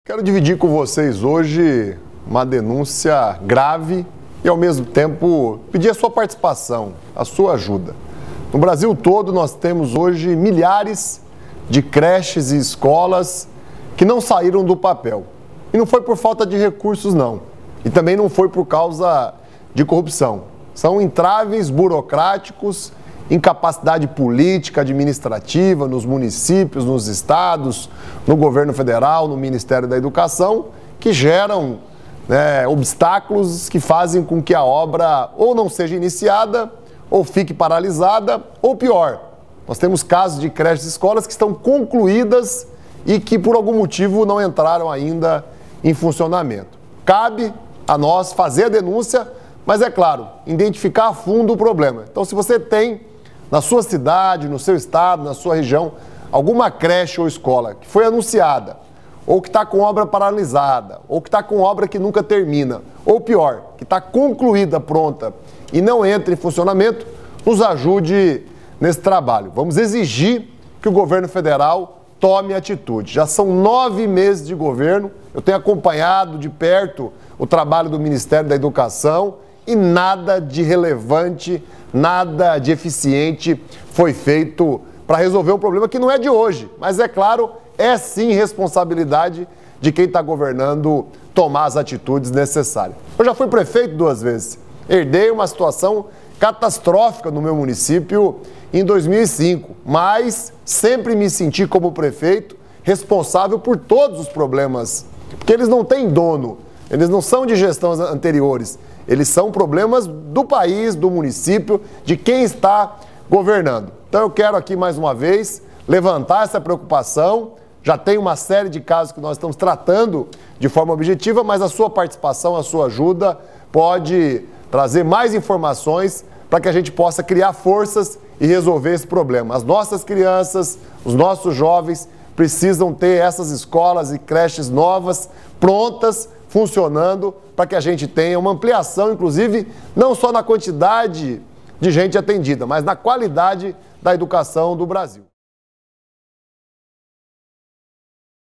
Quero dividir com vocês hoje uma denúncia grave e, ao mesmo tempo, pedir a sua participação, a sua ajuda. No Brasil todo, nós temos hoje milhares de creches e escolas que não saíram do papel. E não foi por falta de recursos, não. E também não foi por causa de corrupção. São entraves burocráticos, incapacidade política, administrativa nos municípios, nos estados, no governo federal, no Ministério da Educação, que geram obstáculos que fazem com que a obra ou não seja iniciada, ou fique paralisada, ou pior, nós temos casos de creches e escolas que estão concluídas e que por algum motivo não entraram ainda em funcionamento. Cabe a nós fazer a denúncia, mas é claro, identificar a fundo o problema. Então, se você tem na sua cidade, no seu estado, na sua região, alguma creche ou escola que foi anunciada, ou que está com obra paralisada, ou que está com obra que nunca termina, ou pior, que está concluída, pronta e não entra em funcionamento, nos ajude nesse trabalho. Vamos exigir que o governo federal tome atitude. Já são 9 meses de governo, eu tenho acompanhado de perto o trabalho do Ministério da Educação e nada de relevante, nada de eficiente foi feito para resolver um problema que não é de hoje, mas é claro, é sim responsabilidade de quem está governando tomar as atitudes necessárias. Eu já fui prefeito 2 vezes, herdei uma situação catastrófica no meu município em 2005, mas sempre me senti como prefeito responsável por todos os problemas, porque eles não têm dono, eles não são de gestões anteriores, eles são problemas do país, do município, de quem está governando. Então eu quero aqui mais uma vez levantar essa preocupação. Já tem uma série de casos que nós estamos tratando de forma objetiva, mas a sua participação, a sua ajuda pode trazer mais informações para que a gente possa criar forças e resolver esse problema. As nossas crianças, os nossos jovens precisam ter essas escolas e creches novas, prontas, funcionando, para que a gente tenha uma ampliação, inclusive, não só na quantidade de gente atendida, mas na qualidade da educação do Brasil.